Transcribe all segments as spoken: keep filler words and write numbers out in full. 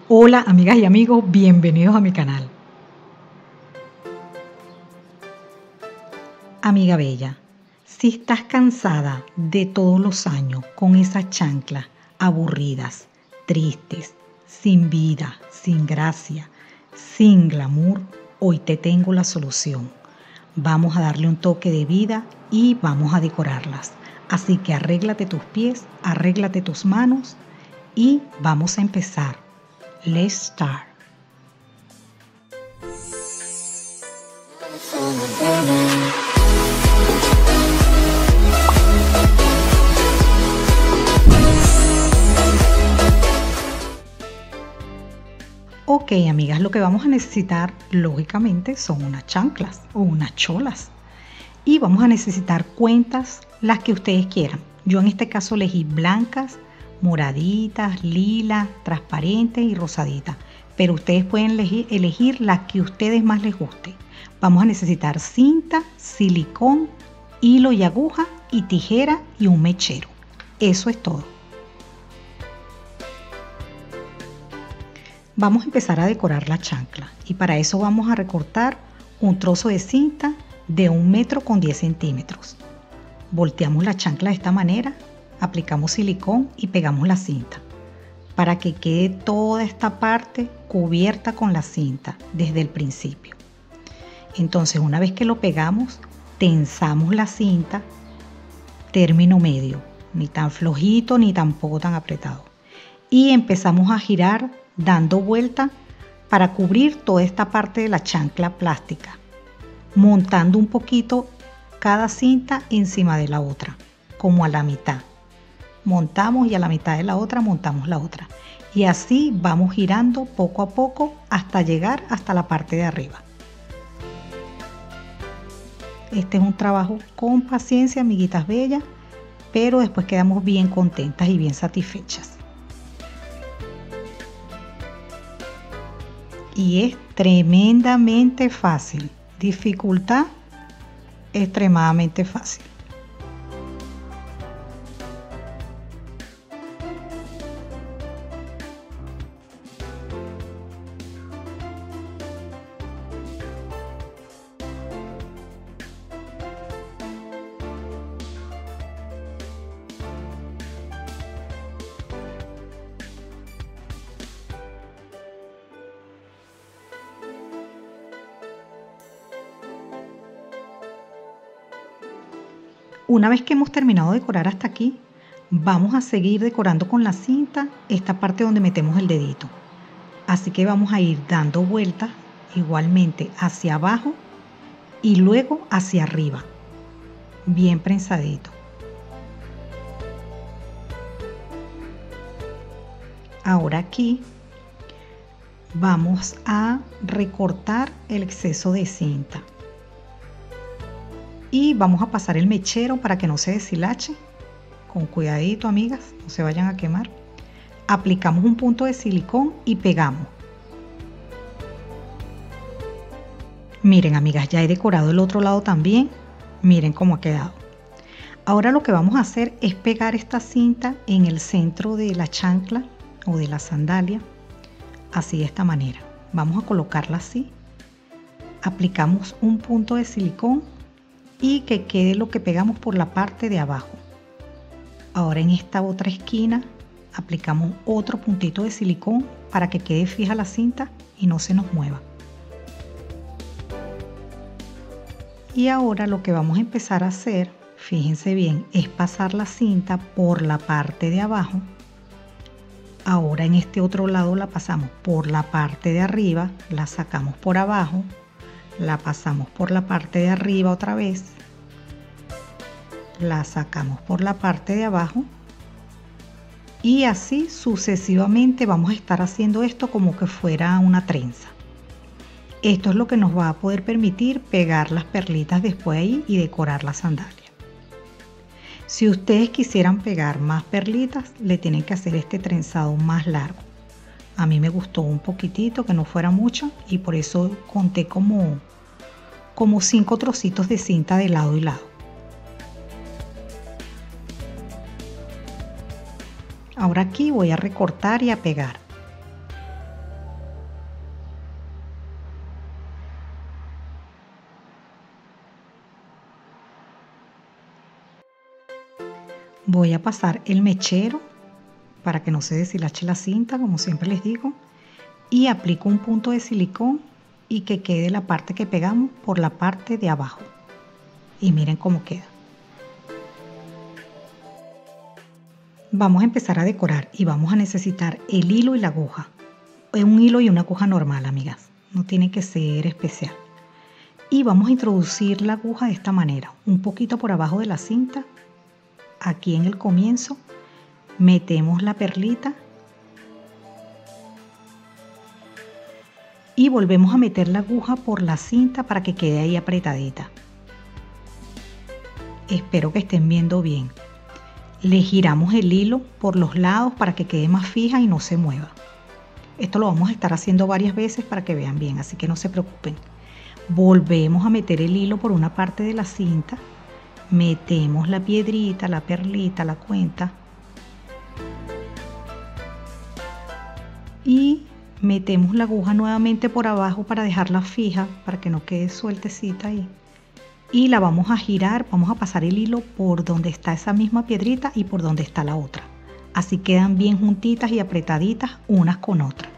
Hola amigas y amigos, bienvenidos a mi canal. Amiga bella, si estás cansada de todos los años con esas chanclas aburridas, tristes, sin vida, sin gracia, sin glamour, hoy te tengo la solución. Vamos a darle un toque de vida y vamos a decorarlas. Así que arréglate tus pies, arréglate tus manos y vamos a empezar. Let's start. Ok, amigas, lo que vamos a necesitar lógicamente son unas chanclas o unas cholas. Y vamos a necesitar cuentas, las que ustedes quieran. Yo en este caso elegí blancas, moraditas, lilas, transparentes y rosaditas. Pero ustedes pueden elegir, elegir las que a ustedes más les guste. Vamos a necesitar cinta, silicón, hilo y aguja y tijera y un mechero. Eso es todo. Vamos a empezar a decorar la chancla y para eso vamos a recortar un trozo de cinta de un metro con diez centímetros. Volteamos la chancla de esta manera, aplicamos silicón y pegamos la cinta para que quede toda esta parte cubierta con la cinta desde el principio. Entonces, una vez que lo pegamos, tensamos la cinta término medio, ni tan flojito ni tampoco tan apretado, y empezamos a girar dando vuelta para cubrir toda esta parte de la chancla plástica, montando un poquito cada cinta encima de la otra, como a la mitad. Montamos y a la mitad de la otra montamos la otra. Y así vamos girando poco a poco hasta llegar hasta la parte de arriba. Este es un trabajo con paciencia, amiguitas bellas, pero después quedamos bien contentas y bien satisfechas. Y es tremendamente fácil. Dificultad, extremadamente fácil. Una vez que hemos terminado de decorar hasta aquí, vamos a seguir decorando con la cinta esta parte donde metemos el dedito. Así que vamos a ir dando vueltas igualmente hacia abajo y luego hacia arriba, bien prensadito. Ahora aquí vamos a recortar el exceso de cinta. Y vamos a pasar el mechero para que no se deshilache. Con cuidadito, amigas, no se vayan a quemar. Aplicamos un punto de silicón y pegamos. Miren, amigas, ya he decorado el otro lado también. Miren cómo ha quedado. Ahora lo que vamos a hacer es pegar esta cinta en el centro de la chancla o de la sandalia. Así, de esta manera. Vamos a colocarla así. Aplicamos un punto de silicón y que quede lo que pegamos por la parte de abajo. Ahora en esta otra esquina aplicamos otro puntito de silicón para que quede fija la cinta y no se nos mueva. Y ahora lo que vamos a empezar a hacer, fíjense bien, es pasar la cinta por la parte de abajo. Ahora en este otro lado la pasamos por la parte de arriba, la sacamos por abajo, la pasamos por la parte de arriba otra vez, la sacamos por la parte de abajo y así sucesivamente vamos a estar haciendo esto como que fuera una trenza. Esto es lo que nos va a poder permitir pegar las perlitas después ahí y decorar la sandalia. Si ustedes quisieran pegar más perlitas, le tienen que hacer este trenzado más largo. A mí me gustó un poquitito, que no fuera mucho, y por eso conté como, como cinco trocitos de cinta de lado y lado. Ahora aquí voy a recortar y a pegar. Voy a pasar el mechero para que no se deshilache la cinta, como siempre les digo, y aplico un punto de silicón y que quede la parte que pegamos por la parte de abajo. Y miren cómo queda. Vamos a empezar a decorar y vamos a necesitar el hilo y la aguja. Un hilo y una aguja normal, amigas. No tiene que ser especial. Y vamos a introducir la aguja de esta manera. Un poquito por abajo de la cinta. Aquí en el comienzo metemos la perlita. Y volvemos a meter la aguja por la cinta para que quede ahí apretadita. Espero que estén viendo bien. Le giramos el hilo por los lados para que quede más fija y no se mueva. Esto lo vamos a estar haciendo varias veces para que vean bien, así que no se preocupen. Volvemos a meter el hilo por una parte de la cinta. Metemos la piedrita, la perlita, la cuenta. Y metemos la aguja nuevamente por abajo para dejarla fija, para que no quede sueltecita ahí. Y la vamos a girar, vamos a pasar el hilo por donde está esa misma piedrita y por donde está la otra. Así quedan bien juntitas y apretaditas unas con otras.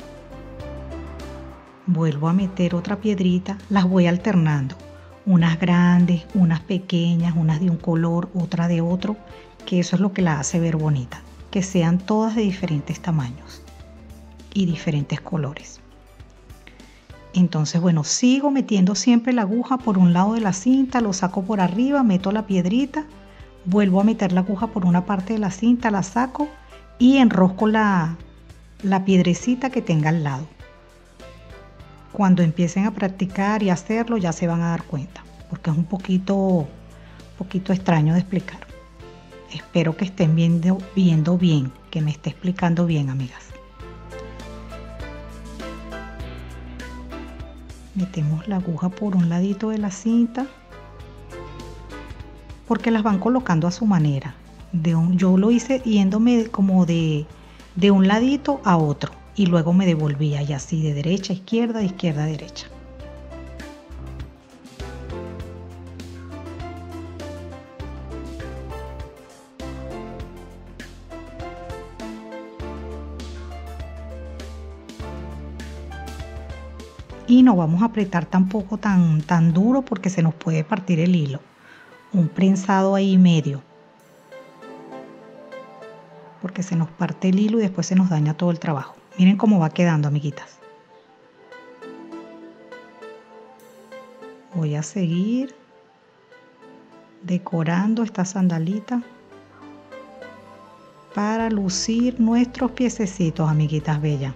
Vuelvo a meter otra piedrita, las voy alternando. Unas grandes, unas pequeñas, unas de un color, otra de otro, que eso es lo que la hace ver bonita. Que sean todas de diferentes tamaños y diferentes colores. Entonces, bueno, sigo metiendo siempre la aguja por un lado de la cinta, lo saco por arriba, meto la piedrita, vuelvo a meter la aguja por una parte de la cinta, la saco y enrosco la, la piedrecita que tenga al lado. Cuando empiecen a practicar y hacerlo ya se van a dar cuenta, porque es un poquito, un poquito extraño de explicar. Espero que estén viendo, viendo bien, que me esté explicando bien, amigas. Metemos la aguja por un ladito de la cinta porque las van colocando a su manera. De un, yo lo hice yéndome como de, de un ladito a otro y luego me devolvía y así de derecha a izquierda, de izquierda a derecha. Y no vamos a apretar tampoco tan, tan duro porque se nos puede partir el hilo. Un prensado ahí medio. Porque se nos parte el hilo y después se nos daña todo el trabajo. Miren cómo va quedando, amiguitas. Voy a seguir decorando esta sandalita para lucir nuestros piececitos, amiguitas bellas.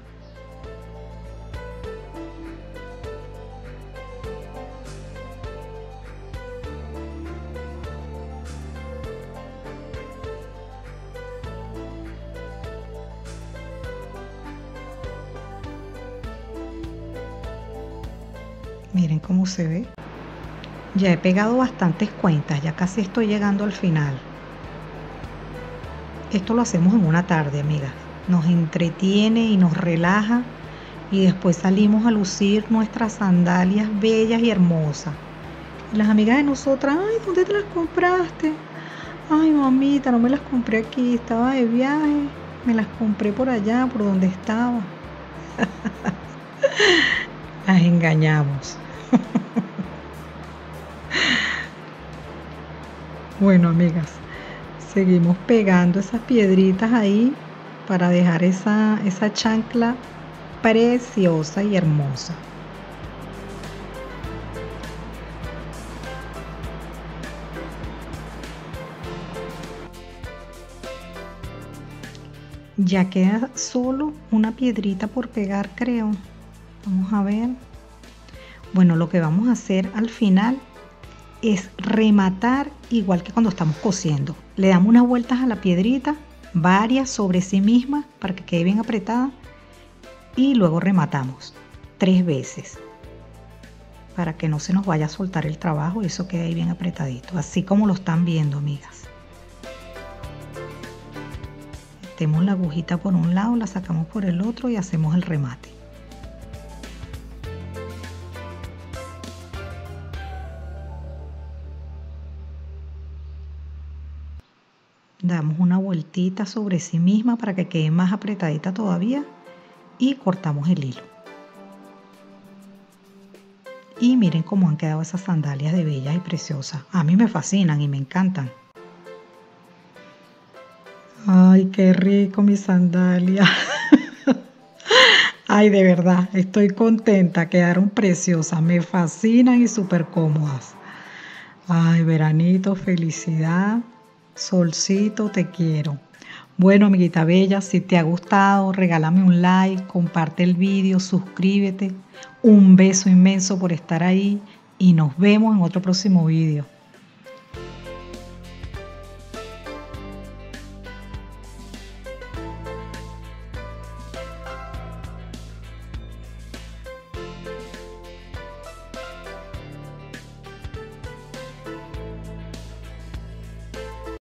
Miren cómo se ve. Ya he pegado bastantes cuentas, ya casi estoy llegando al final. Esto lo hacemos en una tarde, amigas. Nos entretiene y nos relaja y después salimos a lucir nuestras sandalias bellas y hermosas. Y las amigas de nosotras, ay, ¿dónde te las compraste? Ay, mamita, no me las compré aquí, estaba de viaje, me las compré por allá, por donde estaba. Las engañamos. Bueno, amigas, seguimos pegando esas piedritas ahí para dejar esa, esa chancla preciosa y hermosa. Ya queda solo una piedrita por pegar, creo. Vamos a ver. Bueno, lo que vamos a hacer al final es rematar igual que cuando estamos cosiendo. Le damos unas vueltas a la piedrita, varias sobre sí misma para que quede bien apretada y luego rematamos tres veces para que no se nos vaya a soltar el trabajo y eso quede ahí bien apretadito, así como lo están viendo, amigas. Metemos la agujita por un lado, la sacamos por el otro y hacemos el remate. Damos una vueltita sobre sí misma para que quede más apretadita todavía y cortamos el hilo. Y miren cómo han quedado esas sandalias de bellas y preciosas. A mí me fascinan y me encantan. Ay, qué rico mi sandalia. Ay, de verdad, estoy contenta. Quedaron preciosas, me fascinan y súper cómodas. Ay, veranito, felicidad. Solcito, te quiero. Bueno, amiguita bella, si te ha gustado, regálame un like, comparte el vídeo, suscríbete. Un beso inmenso por estar ahí y nos vemos en otro próximo vídeo.